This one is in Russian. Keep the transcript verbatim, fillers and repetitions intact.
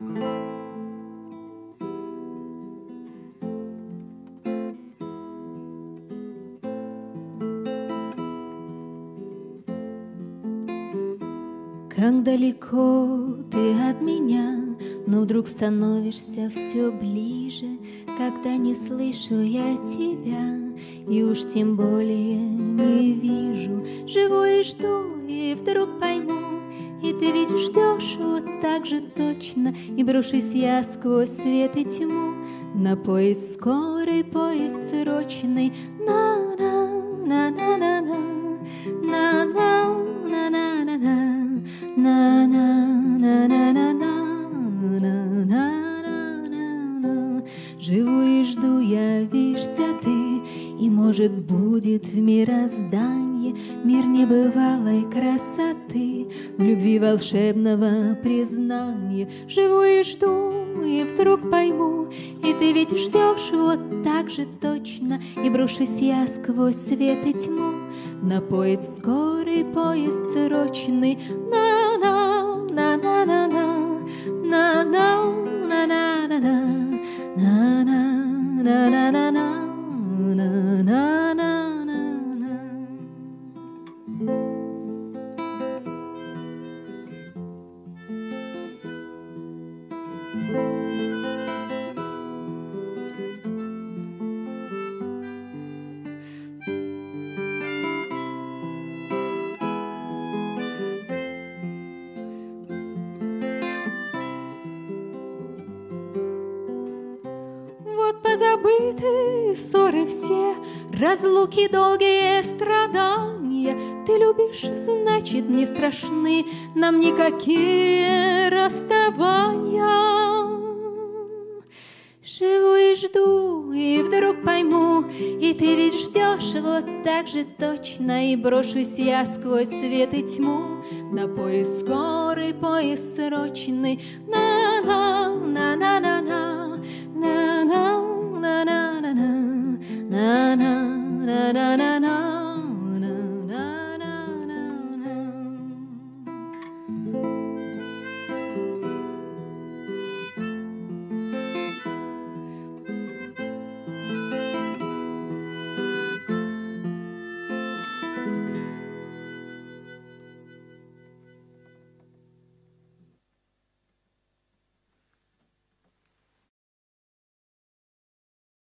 Как далеко ты от меня, но вдруг становишься все ближе, когда не слышу я тебя, и уж тем более не вижу. Живу и жду, и вдруг пойму, и ты ведь ждешь вот так же точно, и брошусь я сквозь свет и тьму на поезд скорый, поезд срочный. На-на-на-на-на-на, на-на-на-на-на-на. На-на-на-на-на-на-на-на-на. Живу и жду, явишься ты, и, может, будет в мироздании мир небывалой красоты, в любви волшебного признания. Живу и жду, и вдруг пойму, и ты ведь ждешь вот так же точно, и брошусь я сквозь свет и тьму на поезд скорый, поезд срочный. На-на-на-на-на-на, на-на-на-на-на-на, на-на-на-на-на-на-на-на. Позабыты ссоры все, разлуки долгие страдания. Ты любишь, значит, не страшны нам никакие расставания. Живу и жду, и вдруг пойму, и ты ведь ждешь вот так же точно, и брошусь я сквозь свет и тьму на поезд скорый, поезд срочный. На-на-на-на-на-на.